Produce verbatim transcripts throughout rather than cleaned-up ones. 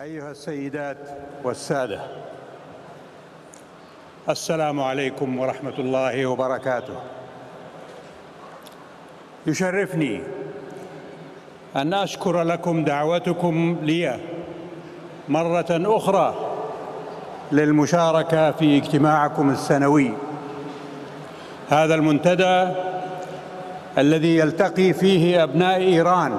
أيها السيدات والسادة، السلام عليكم ورحمة الله وبركاته. يشرفني أن أشكر لكم دعوتكم لي مرة أخرى للمشاركة في اجتماعكم السنوي، هذا المنتدى الذي يلتقي فيه أبناء إيران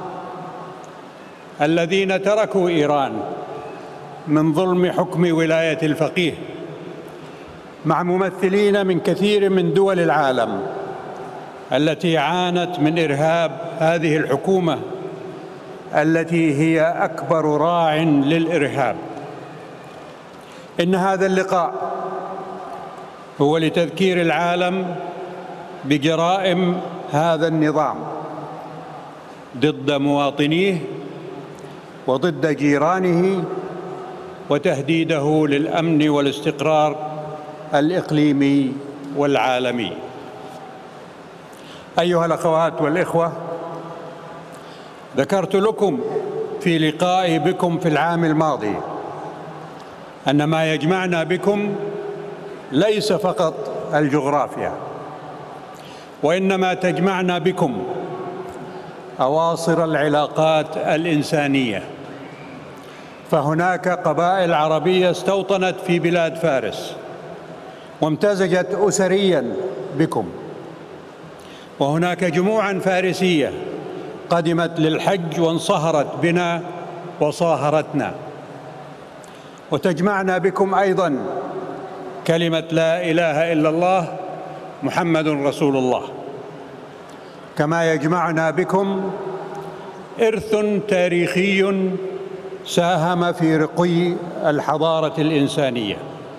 الذين تركوا إيران من ظلم حكم ولاية الفقيه مع ممثلين من كثير من دول العالم التي عانت من إرهاب هذه الحكومة التي هي أكبر راع للإرهاب. إن هذا اللقاء هو لتذكير العالم بجرائم هذا النظام ضد مواطنيه وضد جيرانه وتهديده للأمن والاستقرار الإقليمي والعالمي. أيها الأخوات والإخوة، ذكرت لكم في لقائي بكم في العام الماضي أن ما يجمعنا بكم ليس فقط الجغرافيا، وإنما تجمعنا بكم أواصر العلاقات الإنسانية. فهناك قبائل عربية استوطنت في بلاد فارس وامتزجت أسرياً بكم، وهناك جموعاً فارسية قدمت للحج وانصهرت بنا وصاهرتنا، وتجمعنا بكم أيضاً كلمة لا إله إلا الله محمد رسول الله، كما يجمعنا بكم إرث تاريخي ساهم في رقي الحضارة الإنسانية.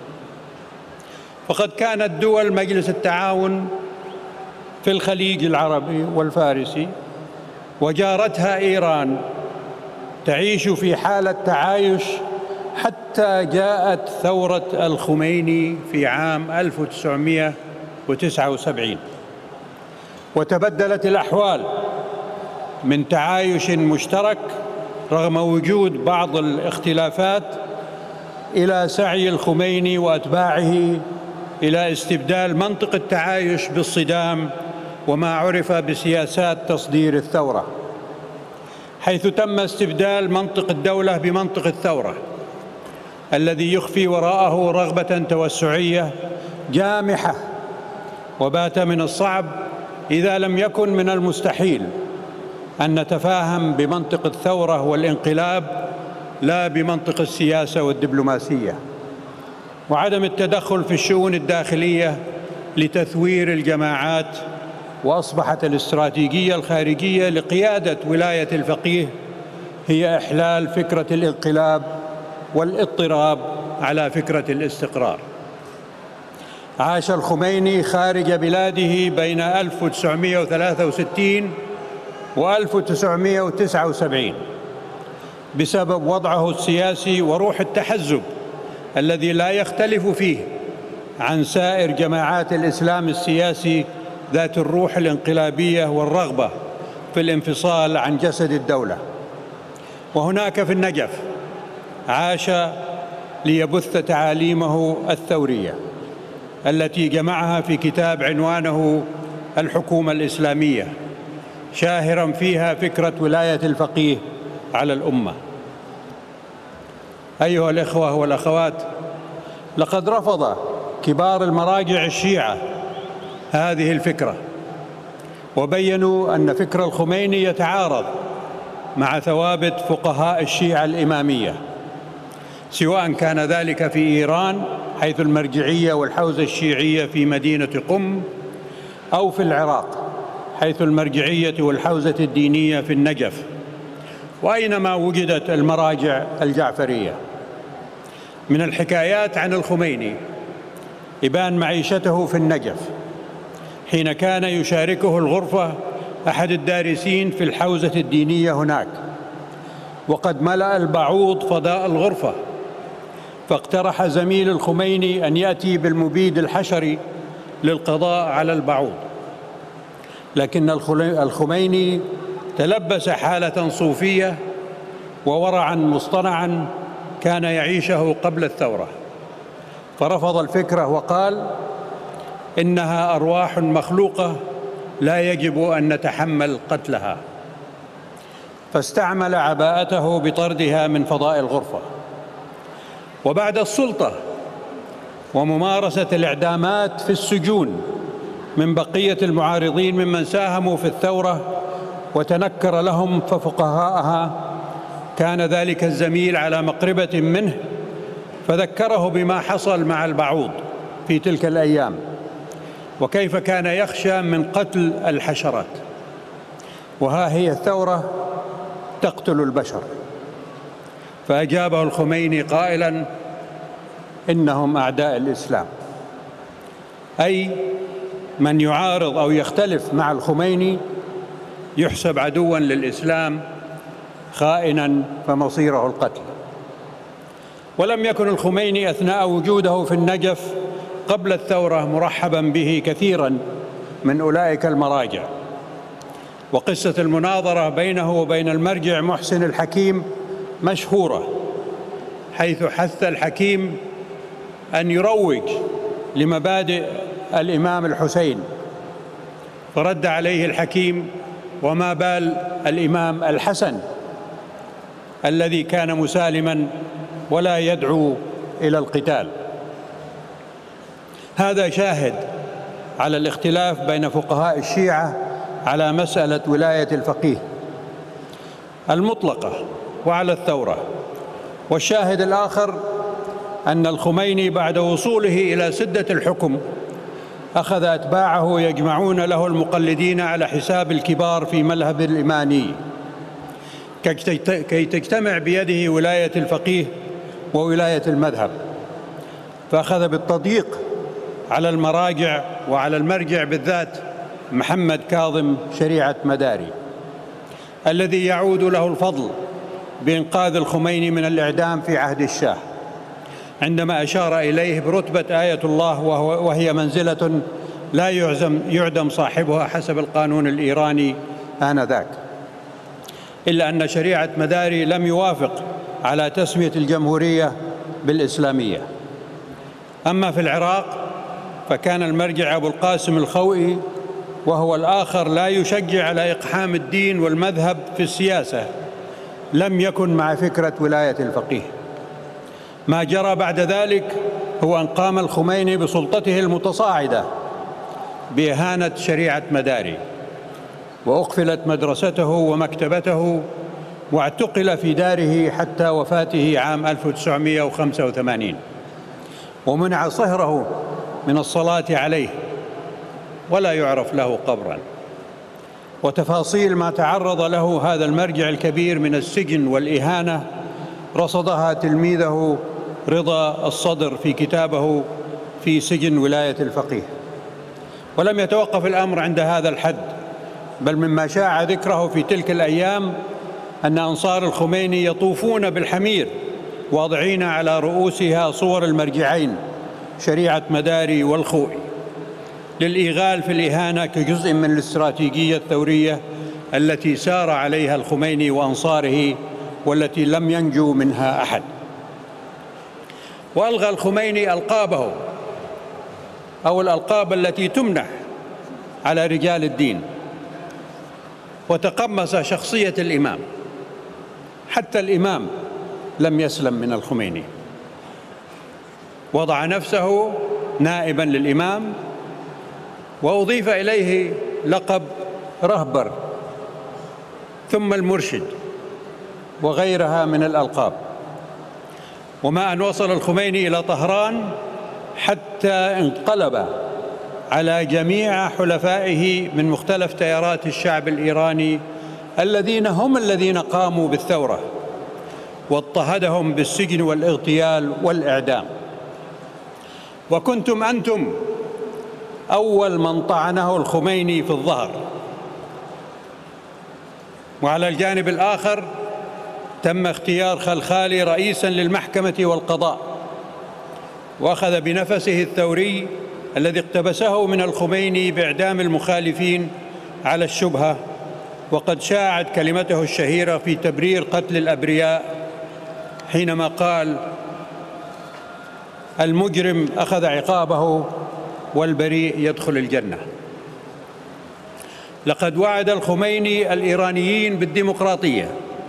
فقد كانت دول مجلس التعاون في الخليج العربي والفارسي وجارتها إيران تعيش في حالة تعايش حتى جاءت ثورة الخميني في عام ألف وتسعمائة وتسعة وسبعين، وتبدلت الأحوال من تعايش مشترك رغم وجود بعض الاختلافات إلى سعي الخميني وأتباعه إلى استبدال منطق التعايش بالصدام وما عرف بسياسات تصدير الثورة، حيث تم استبدال منطق الدولة بمنطق الثورة الذي يخفي وراءه رغبة توسعية جامحة. وبات من الصعب إذا لم يكن من المستحيل أن نتفاهم بمنطق الثورة والانقلاب لا بمنطق السياسة والدبلوماسية، وعدم التدخل في الشؤون الداخلية لتثوير الجماعات. وأصبحت الاستراتيجية الخارجية لقيادة ولاية الفقيه هي إحلال فكرة الانقلاب والاضطراب على فكرة الاستقرار. عاش الخميني خارج بلاده بين ألف وتسعمائة وثلاثة وستين وألف وتسعمائة وتسعة وسبعين بسبب وضعه السياسي وروح التحزب الذي لا يختلف فيه عن سائر جماعات الإسلام السياسي ذات الروح الانقلابية والرغبة في الانفصال عن جسد الدولة. وهناك في النجف عاش ليبث تعاليمه الثورية التي جمعها في كتاب عنوانه الحكومة الإسلامية، شاهراً فيها فكرة ولاية الفقيه على الأمة. أيها الإخوة والأخوات، لقد رفض كبار المراجع الشيعة هذه الفكرة، وبيّنوا أن فكر الخميني يتعارض مع ثوابت فقهاء الشيعة الإمامية، سواء كان ذلك في إيران حيث المرجعية والحوزة الشيعية في مدينة قم، أو في العراق حيث المرجعية والحوزة الدينية في النجف، وأينما وجدت المراجع الجعفرية. من الحكايات عن الخميني إبان معيشته في النجف حين كان يشاركه الغرفة أحد الدارسين في الحوزة الدينية هناك، وقد ملأ البعوض فضاء الغرفة، فاقترح زميل الخميني أن يأتي بالمبيد الحشري للقضاء على البعوض، لكن الخميني تلبس حالة صوفية وورعا مصطنعا كان يعيشه قبل الثورة، فرفض الفكرة وقال إنها أرواح مخلوقة لا يجب أن نتحمل قتلها، فاستعمل عباءته بطردها من فضاء الغرفة. وبعد السلطة وممارسة الإعدامات في السجون من بقية المعارضين ممن ساهموا في الثورة وتنكر لهم ففقهاءها، كان ذلك الزميل على مقربة منه فذكره بما حصل مع البعوض في تلك الأيام، وكيف كان يخشى من قتل الحشرات. وها هي الثورة تقتل البشر. فأجابه الخميني قائلاً: إنهم أعداء الإسلام، أي من يعارض أو يختلف مع الخميني يحسب عدواً للإسلام خائناً فمصيره القتل. ولم يكن الخميني أثناء وجوده في النجف قبل الثورة مرحباً به كثيراً من أولئك المراجع. وقصة المناظرة بينه وبين المرجع محسن الحكيم مشهورة، حيث حث الحكيم أن يروج لمبادئ الإمام الحسين، فرد عليه الحكيم: وما بال الإمام الحسن الذي كان مسالماً ولا يدعو إلى القتال. هذا شاهد على الاختلاف بين فقهاء الشيعة على مسألة ولاية الفقيه المطلقة وعلى الثورة. والشاهد الآخر أن الخميني بعد وصوله إلى سدة الحكم أخذ أتباعه يجمعون له المقلدين على حساب الكبار في مذهب الإمامي كي تجتمع بيده ولاية الفقيه وولاية المذهب، فأخذ بالتضييق على المراجع وعلى المرجع بالذات محمد كاظم شريعة مداري، الذي يعود له الفضل بإنقاذ الخميني من الإعدام في عهد الشاه، عندما أشار إليه برتبة آية الله، وهي منزلة لا يعزم يعدم صاحبها حسب القانون الإيراني آنذاك. إلا أن شريعة مداري لم يوافق على تسمية الجمهورية بالإسلامية. أما في العراق فكان المرجع أبو القاسم الخوئي، وهو الآخر لا يشجع على إقحام الدين والمذهب في السياسة، لم يكن مع فكرة ولاية الفقيه. ما جرى بعد ذلك هو أن قام الخميني بسلطته المتصاعدة بإهانة شريعة مداري، وأقفلت مدرسته ومكتبته، واعتقل في داره حتى وفاته عام ألف وتسعمائة وخمسة وثمانين، ومنع صهره من الصلاة عليه ولا يعرف له قبراً. وتفاصيل ما تعرض له هذا المرجع الكبير من السجن والإهانة رصدها تلميذه رضا الصدر في كتابه في سجن ولاية الفقيه. ولم يتوقف الأمر عند هذا الحد، بل مما شاع ذكره في تلك الأيام أن أنصار الخميني يطوفون بالحمير واضعين على رؤوسها صور المرجعين شريعة مداري والخوئي للإيغال في الإهانة كجزء من الاستراتيجية الثورية التي سار عليها الخميني وأنصاره، والتي لم ينجو منها أحد. وألغى الخميني ألقابه أو الألقاب التي تمنح على رجال الدين، وتقمص شخصية الإمام. حتى الإمام لم يسلم من الخميني، وضع نفسه نائباً للإمام، وأضيف إليه لقب رهبر ثم المرشد وغيرها من الألقاب. وما أن وصل الخميني إلى طهران حتى انقلب على جميع حلفائه من مختلف تيارات الشعب الإيراني الذين هم الذين قاموا بالثورة، واضطهدهم بالسجن والاغتيال والإعدام. وكنتم أنتم أول من طعنه الخميني في الظهر. وعلى الجانب الآخر تم اختيار خلخالي رئيساً للمحكمة والقضاء، وأخذ بنفسه الثوري الذي اقتبسه من الخميني بإعدام المخالفين على الشبهة وقد شاعت كلمته الشهيرة في تبرير قتل الأبرياء حينما قال: المجرم أخذ عقابه والبريء يدخل الجنة. لقد وعد الخميني الإيرانيين بالديمقراطية،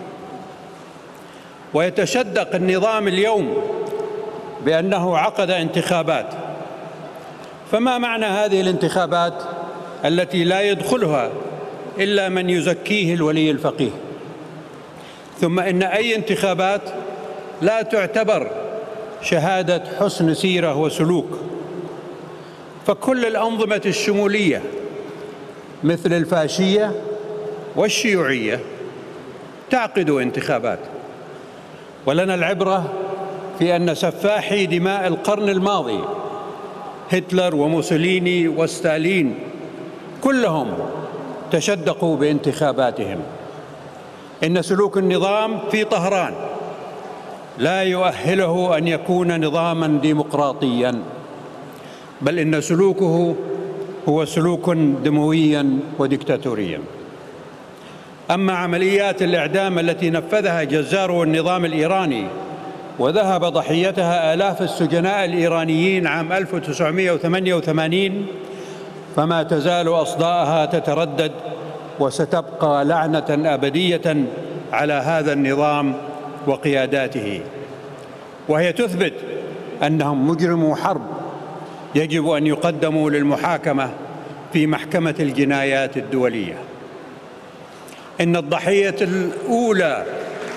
ويتشدق النظام اليوم بأنه عقد انتخابات. فما معنى هذه الانتخابات التي لا يدخلها إلا من يزكيه الولي الفقيه؟ ثم إن أي انتخابات لا تعتبر شهادة حسن سيرة وسلوك، فكل الأنظمة الشمولية مثل الفاشية والشيوعية تعقد انتخابات. ولنا العبرة في أن سفاحي دماء القرن الماضي هتلر وموسوليني وستالين كلهم تشدقوا بانتخاباتهم. إن سلوك النظام في طهران لا يؤهله أن يكون نظاماً ديمقراطياً، بل إن سلوكه هو سلوك دموياً وديكتاتورياً. أما عمليات الإعدام التي نفذها جزار النظام الإيراني وذهب ضحيتها آلاف السجناء الإيرانيين عام ألف وتسعمائة وثمانية وثمانين، فما تزال أصداءها تتردد، وستبقى لعنة أبدية على هذا النظام وقياداته، وهي تثبت أنهم مجرمو حرب يجب أن يقدموا للمحاكمة في محكمة الجنايات الدولية. إن الضحية الأولى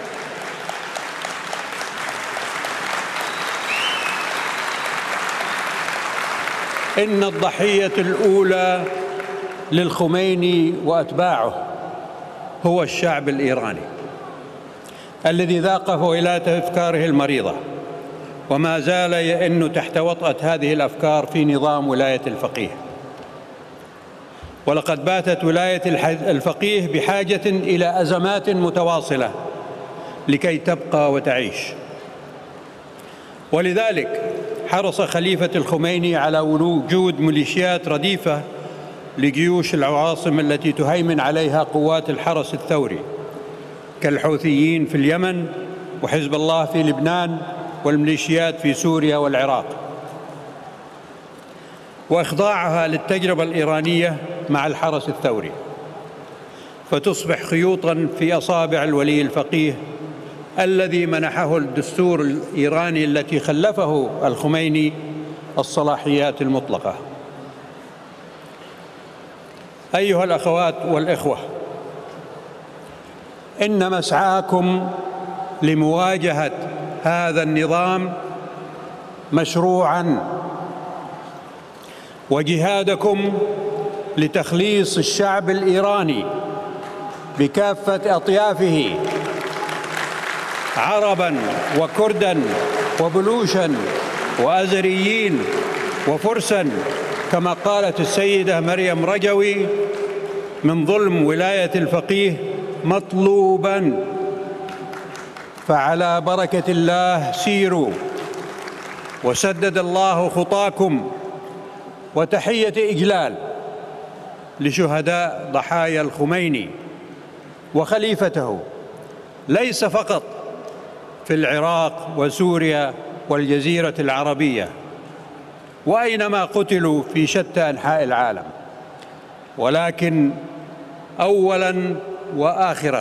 إن الضحية الأولى للخميني وأتباعه هو الشعب الإيراني الذي ذاق فويلات أفكاره المريضة، وما زال يئن تحت وطأة هذه الأفكار في نظام ولاية الفقيه. ولقد باتت ولاية الفقيه بحاجة إلى أزمات متواصلة لكي تبقى وتعيش. ولذلك حرص خليفة الخميني على وجود ميليشيات رديفة لجيوش العواصم التي تهيمن عليها قوات الحرس الثوري كالحوثيين في اليمن وحزب الله في لبنان والميليشيات في سوريا والعراق، وإخضاعها للتجربة الإيرانية مع الحرس الثوري، فتصبح خيوطاً في أصابع الولي الفقيه الذي منحه الدستور الإيراني التي خلفه الخميني الصلاحيات المطلقة. أيها الأخوات والإخوة، إن مسعاكم لمواجهة هذا النظام مشروعاً، وجهادكم لتخليص الشعب الإيراني بكافة أطيافه، عرباً وكرداً وبلوشاً وأزريين وفرساً، كما قالت السيدة مريم رجوي، من ظلم ولاية الفقيه مطلوباً. فعلى بركة الله سيروا، وسدد الله خطاكم. وتحية إجلال لشهداء ضحايا الخميني وخليفته، ليس فقط في العراق وسوريا والجزيرة العربية وأينما قتلوا في شتى أنحاء العالم، ولكن أولاً وآخراً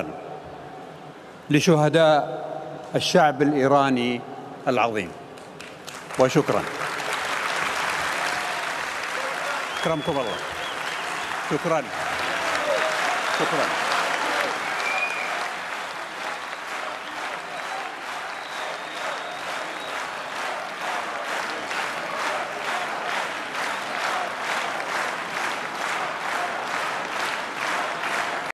لشهداء الشعب الإيراني العظيم. وشكراً. أكرمكم الله. شكراً. شكراً.